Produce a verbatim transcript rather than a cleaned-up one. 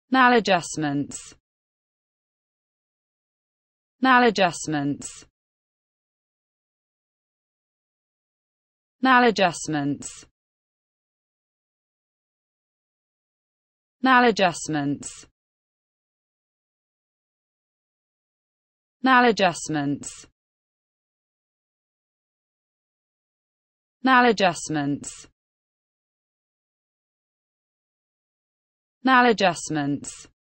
maladjustments, maladjustments, maladjustments, maladjustments, maladjustments, maladjustments, maladjustments.